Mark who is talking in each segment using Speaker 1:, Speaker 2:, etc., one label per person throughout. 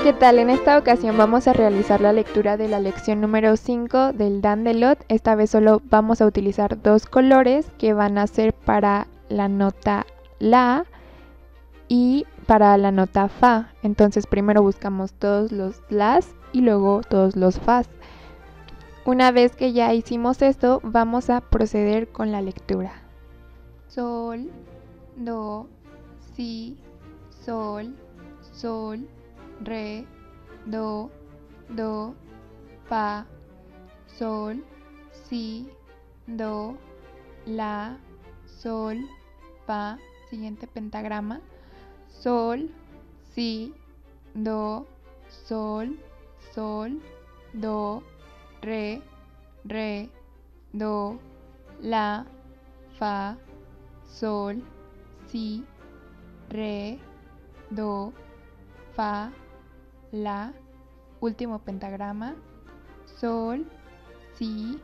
Speaker 1: ¿Qué tal? En esta ocasión vamos a realizar la lectura de la lección número 5 del Dandelot. Esta vez solo vamos a utilizar dos colores que van a ser para la nota La y para la nota Fa. Entonces primero buscamos todos los Las y luego todos los Fas. Una vez que ya hicimos esto, vamos a proceder con la lectura. Sol, do, si, sol, sol, re, do, fa, sol, si, do, la, sol, fa. Siguiente pentagrama. Sol, si, do, sol, sol, do, re, do, la, fa, sol, si, re, do, fa, la. Último pentagrama. Sol, si,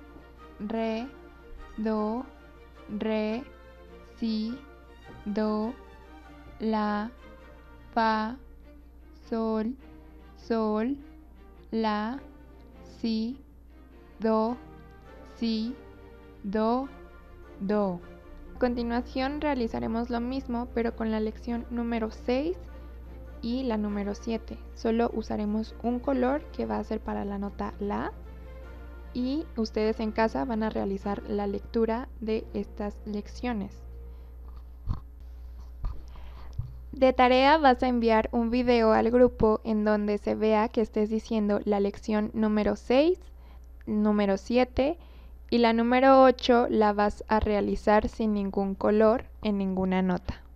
Speaker 1: do, si, do, la, fa, sol, sol, la, si, do, do. A continuación realizaremos lo mismo pero con la lección número 6 y la número 7. Solo usaremos un color que va a ser para la nota La y ustedes en casa van a realizar la lectura de estas lecciones. De tarea vas a enviar un video al grupo en donde se vea que estés diciendo la lección número 6, número 7 y la número 8 la vas a realizar sin ningún color en ninguna nota.